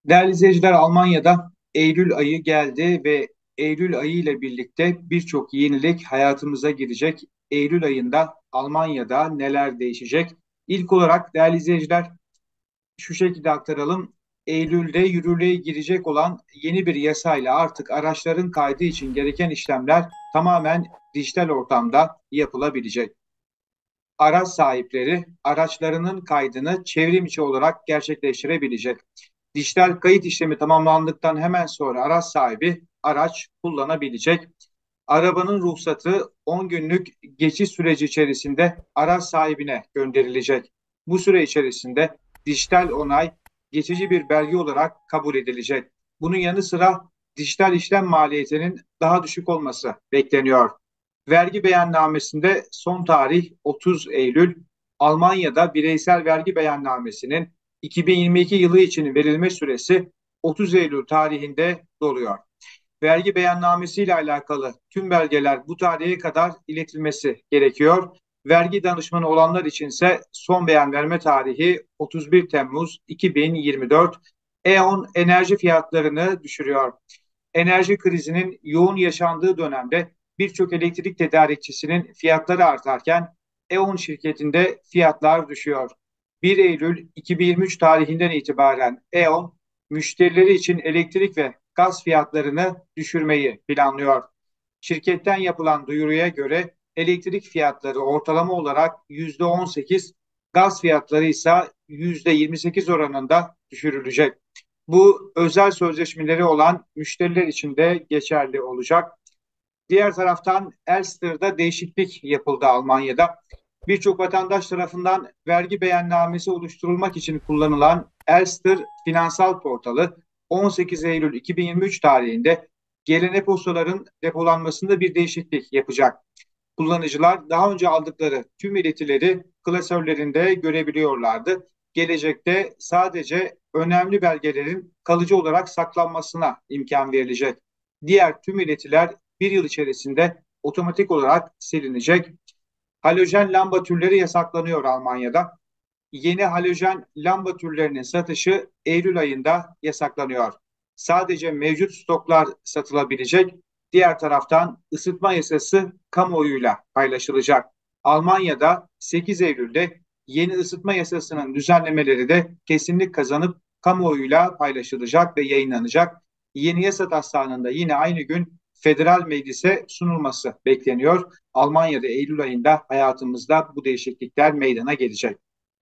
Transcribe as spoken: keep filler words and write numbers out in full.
Değerli izleyiciler, Almanya'da Eylül ayı geldi ve Eylül ayı ile birlikte birçok yenilik hayatımıza girecek. Eylül ayında Almanya'da neler değişecek? İlk olarak değerli izleyiciler şu şekilde aktaralım. Eylül'de yürürlüğe girecek olan yeni bir yasayla artık araçların kaydı için gereken işlemler tamamen dijital ortamda yapılabilecek. Araç sahipleri araçlarının kaydını çevrim içi olarak gerçekleştirebilecek. Dijital kayıt işlemi tamamlandıktan hemen sonra araç sahibi araç kullanabilecek. Arabanın ruhsatı on günlük geçiş süreci içerisinde araç sahibine gönderilecek. Bu süre içerisinde dijital onay geçici bir belge olarak kabul edilecek. Bunun yanı sıra dijital işlem maliyetinin daha düşük olması bekleniyor. Vergi beyannamesinde son tarih otuz Eylül. Almanya'da bireysel vergi beyannamesinin iki bin yirmi iki yılı için verilme süresi otuz Eylül tarihinde doluyor. Vergi beyannamesiyle alakalı tüm belgeler bu tarihe kadar iletilmesi gerekiyor. Vergi danışmanı olanlar içinse son beyan verme tarihi otuz bir Temmuz iki bin yirmi dört. E.ON enerji fiyatlarını düşürüyor. Enerji krizinin yoğun yaşandığı dönemde birçok elektrik tedarikçisinin fiyatları artarken E.ON şirketinde fiyatlar düşüyor. bir Eylül iki bin yirmi üç tarihinden itibaren E.ON müşterileri için elektrik ve gaz fiyatlarını düşürmeyi planlıyor. Şirketten yapılan duyuruya göre elektrik fiyatları ortalama olarak yüzde on sekiz, gaz fiyatları ise yüzde yirmi sekiz oranında düşürülecek. Bu özel sözleşmeleri olan müşteriler için de geçerli olacak. Diğer taraftan Elster'da değişiklik yapıldı Almanya'da. Birçok vatandaş tarafından vergi beyannamesi oluşturulmak için kullanılan Elster finansal portalı on sekiz Eylül iki bin yirmi üç tarihinde gelen e-postaların depolanmasında bir değişiklik yapacak. Kullanıcılar daha önce aldıkları tüm iletileri klasörlerinde görebiliyorlardı. Gelecekte sadece önemli belgelerin kalıcı olarak saklanmasına imkan verilecek. Diğer tüm iletiler bir yıl içerisinde otomatik olarak silinecek. Halojen lamba türleri yasaklanıyor Almanya'da. Yeni halojen lamba türlerinin satışı Eylül ayında yasaklanıyor. Sadece mevcut stoklar satılabilecek. Diğer taraftan ısıtma yasası kamuoyuyla paylaşılacak. Almanya'da sekiz Eylül'de yeni ısıtma yasasının düzenlemeleri de kesinlik kazanıp kamuoyuyla paylaşılacak ve yayınlanacak. Yeni yasa taslağının yine aynı gün federal meclise sunulması bekleniyor. Almanya'da Eylül ayında hayatımızda bu değişiklikler meydana gelecek.